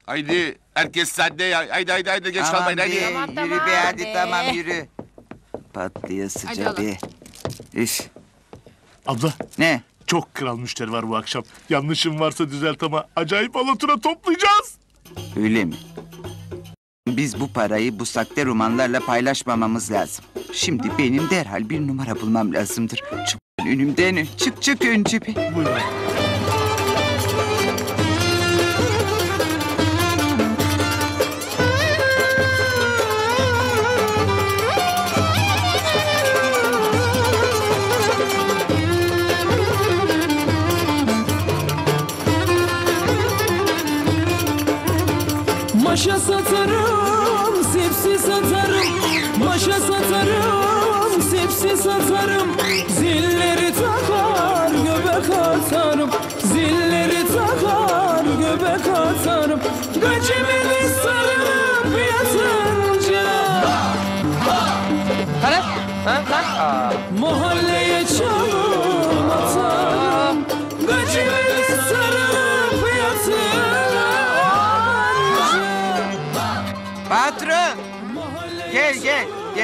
Haydi herkes sende ya. Haydi geç kalmayın haydi. Tamam, Yürü be hadi be. tamam yürü. Patlayasıca Hadi be. Üf. Abla Ne? çok kral müşteri var bu akşam. Yanlışım varsa düzelt ama acayip alatura toplayacağız. Öyle mi? Biz bu parayı bu sakte romanlarla paylaşmamamız lazım. Şimdi benim derhal bir numara bulmam lazımdır. Çık önümden, çık önce bir. Buyurun. Maşa satarım, sepsi satarım. Maşa satarım, sepsi satarım. Zilleri takar, göbek atarım. Zilleri takar, göbek atarım. Göcümünü sarıp yatınca mahalleye çalım atarım. Göcümünü sarıp yatınca Patron! Gel.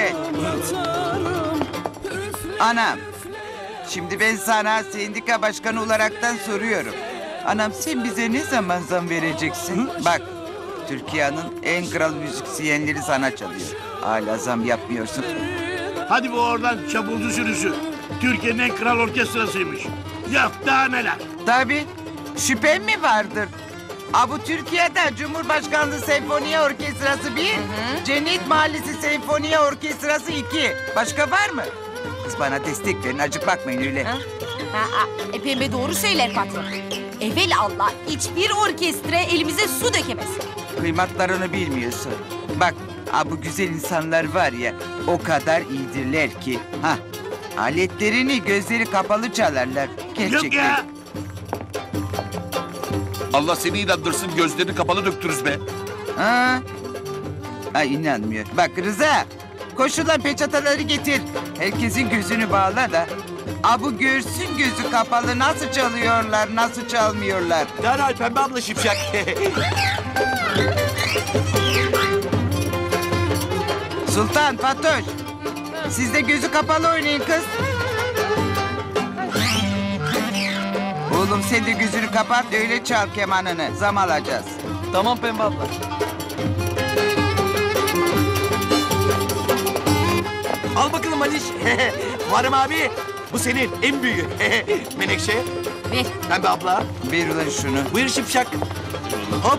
Anam, şimdi ben sana sendika başkanı olaraktan soruyorum. Anam sen bize ne zaman zam vereceksin? Bak, Türkiye'nin en kral müzisyenleri sana çalıyor. Hala zam yapmıyorsun. Hadi bu oradan çapulcu sürüsü. Türkiye'nin en kral orkestrasıymış. Yok daha neler. Tabii, şüphen mi vardır? Bu Türkiye'de Cumhurbaşkanlığı Senfoni Orkestrası 1, Cennet Mahallesi Senfoni Orkestrası 2. Başka var mı? Kız bana destek verin, acık bakmayın öyle. Pembe doğru söyler patron. Evel Allah hiçbir orkestra elimize su dökemez. Kıymatlarını bilmiyorsun. Bak, bu güzel insanlar var ya, o kadar iyidirler ki. Aletlerini gözleri kapalı çalarlar. Gerçekten. Yok ya. Allah seni inandırsın gözlerini kapalı döktürüz be. Ay inanmıyor. Bak Rıza, koş ulan peçataları getir. Herkesin gözünü bağla da. Bu görsün gözü kapalı nasıl çalıyorlar, nasıl çalmıyorlar. Derhal Pembe abla şipşak. Sultan, Fatoş. Siz de gözü kapalı oynayın kız. Oğlum sen de gözünü kapat öyle çal kemanını. Zam alacağız. Tamam Pembe abla. Al bakalım Aliş. Varım abi. Bu senin en büyüğü. Menekşe. Ver. Pembe abla. Ver ulan şunu. Buyur şipşak. Hop.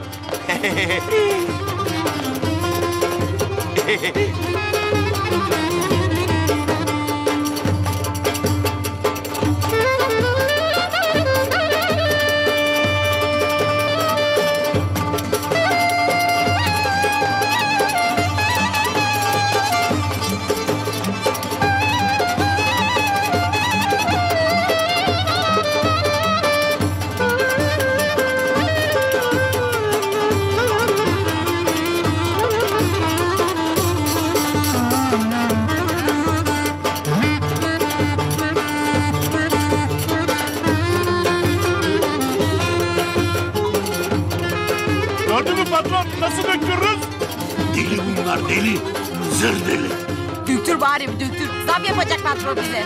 Gördün mü patron nasıl döktürürüz? Deli bunlar deli. Zır deli. Döktür bari bir döktür. Zam yapacak patron bize.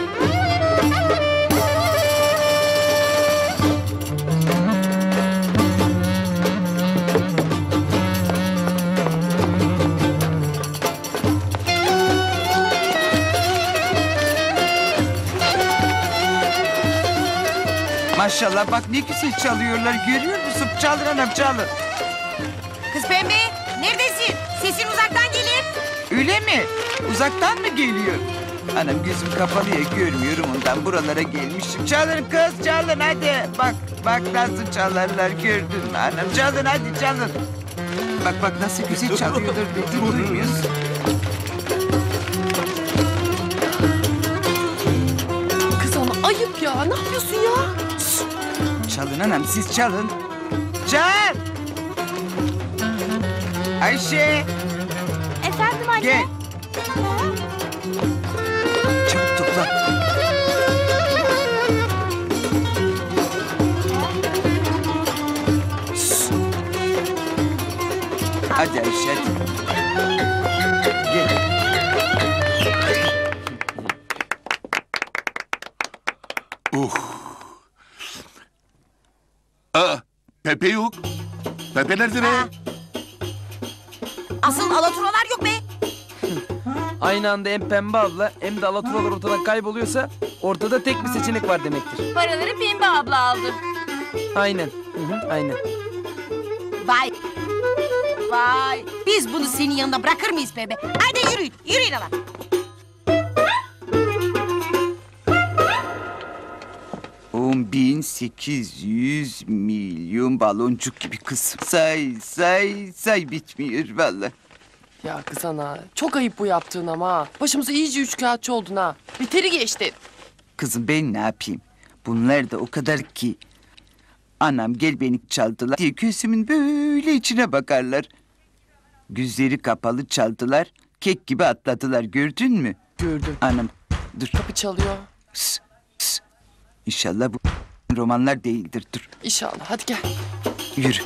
Maşallah bak ne güzel çalıyorlar görüyor musun? Çalın anam çalın. Kız Pembe neredesin? Sesin uzaktan gelir. Öyle mi? Uzaktan mı geliyor? Anam gözüm kapalı ya görmüyorum ondan buralara gelmişim. Çalın kız çalın hadi. Bak nasıl çalarlar gördün mü anam? Çalın hadi çalın. Bak nasıl güzel çalıyorlar dedim duymuyorsun. Kız ama ayıp ya. Ne yapıyorsun ya? Çalın anam siz çalın. Çal. Ayşe Efendim anne. gel. Çabuk topla. Hadi Ayşe hadi. Gel. Aa, Pepe yok. Pepe nerede be? Asıl alaturalar yok be. Aynı anda hem Pembe abla hem de alaturalar ortadan kayboluyorsa ortada tek bir seçenek var demektir. Paraları Pembe abla aldı. Aynen. Aynen. Vay. Vay. Biz bunu senin yanında bırakır mıyız bebe? Hadi yürüyün. Yürüyün ala. $10.800 milyon baloncuk gibi kız. Say bitmiyor vallahi. Ya kız ana çok ayıp bu yaptığın ama ha. Başımıza iyice üçkağıtçı oldun ha. Biteri geçti. Kızım ben ne yapayım? Bunlar da o kadar ki. Anam gel beni çaldılar diye gözümün böyle içine bakarlar. Gözleri kapalı çaldılar. Kek gibi atladılar gördün mü? Gördüm. Anam dur. Kapı çalıyor. Pıs, pıs. İnşallah bu romanlar değildir. Dur İnşallah hadi gel. yürü.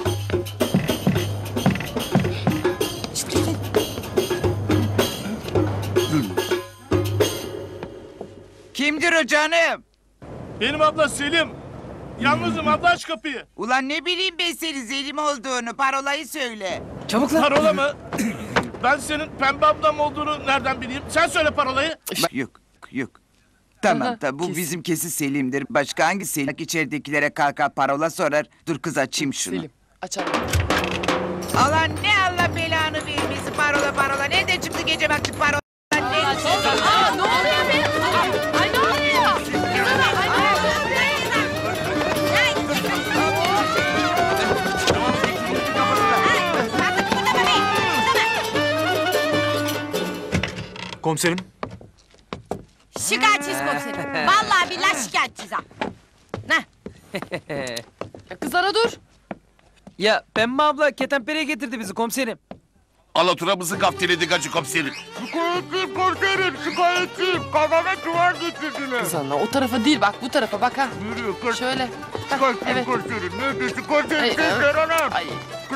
Kimdir o canım? Benim abla Selim. Yalnızım abla aç kapıyı. Ulan ne bileyim ben senin Selim olduğunu. Parolayı söyle. Çabuk lan. Parola mı? Ben senin pembe ablam olduğunu nereden bileyim? Sen söyle parolayı. Yok. Tamam Aha, da bu kesin. bizim kesin Selim'dir. Başka hangi Selim? İçeridekilere kalkar parola sorar. Dur kız açayım şunu. Selim açalım. Allah ne Allah belanı vermesin parola. Nereden çıktı gece vakti parola? Aa ne oluyor be? Ay ne oluyor? Komiserim. Şikayetçiyiz komiserim. Vallahi billahi şikayetçiyiz ha. Heh. Ya kız ana dur. Ya Pembe abla ketenpereye getirdi bizi komiserim. Alaturamızı gaftiledi gacı komiserim. Kız ana o tarafa değil bak bu tarafa bak ha. Şöyle. Hah, evet. Ay.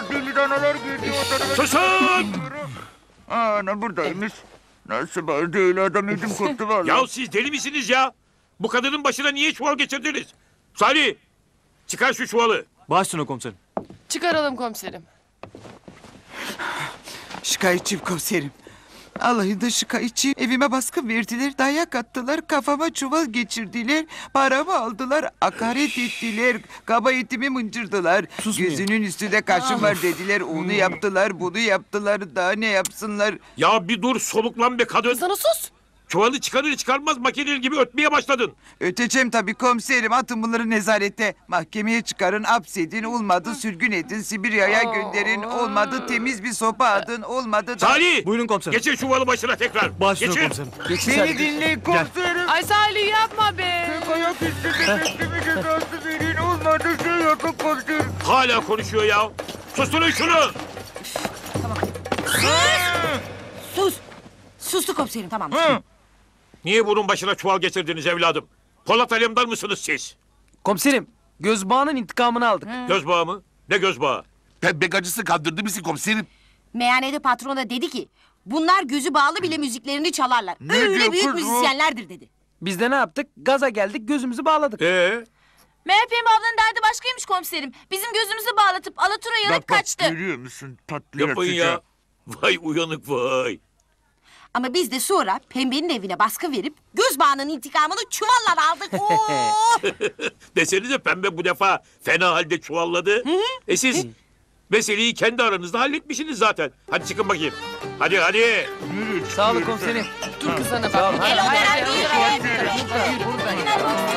Susun! Ana buradaymış. Nasıl böyle öyle adam ödüm koptu vallahi. Ya siz deli misiniz ya? Bu kadının başına niye çuval geçirdiniz? Salih! Çıkar şu çuvalı. Baş üstüne komiserim. Çıkaralım komiserim. Şikayetçiyim komiserim. Allah'ın da şikayetçiyim. Evime baskın verdiler, dayak attılar, kafama çuval geçirdiler, paramı aldılar, hakaret ettiler, kaba etimi mıncırdılar. Gözünün üstünde kaşım var dediler, onu yaptılar, bunu yaptılar, daha ne yapsınlar? Ya bir dur soluklan be kadın. Kız ana sus. Çuvalı çıkarır çıkarmaz makineli gibi ötmeye başladın. Öteceğim tabii komiserim, atın bunları nezarete. Mahkemeye çıkarın, hapsedin, olmadı sürgün edin, Sibirya'ya gönderin, olmadı temiz bir sopa adın, olmadı da... Salih! Buyurun komiserim. Geçir çuvalı başına tekrar. Baş üstüne Geçir. komiserim. Geçin Beni sen. dinleyin komiserim. Ay Salih yapma be. Ayak üstünde bekleme cezası verin, olmadı şey yapın komiserim. Hala konuşuyor ya. Susturun şunu. Sus. Sustu komiserim tamam. Niye bunun başına çuval getirdiniz evladım? Polat Alemdar mısınız siz? Komiserim göz bağının intikamını aldık. Göz bağı mı? Ne göz bağı? Pembe gacısı kandırdı bizi komiserim. Meyhanede patron da dedi ki bunlar gözü bağlı bile müziklerini çalarlar. Öyle büyük müzisyenlerdir dedi. Biz de ne yaptık? Gaza geldik gözümüzü bağladık. Meğer Pembe ablanın derdi başkaymış komiserim. Bizim gözümüzü bağlatıp alaturayı alıp kaçtı. Görüyor musun tatlı Yapın ya. Vay uyanık vay. Ama biz de sonra pembenin evine baskın verip göz bağının intikamını çuvalla aldık. Oo! Desenize pembe bu defa fena halde çuvalladı. Siz meseleyi kendi aranızda halletmişsiniz zaten. Hadi çıkın bakayım. Hadi. Sağ olun komiserim. Dur kız ana Sağ ol. bak. Gel o Hayır, beraber hayır, değil. hayır.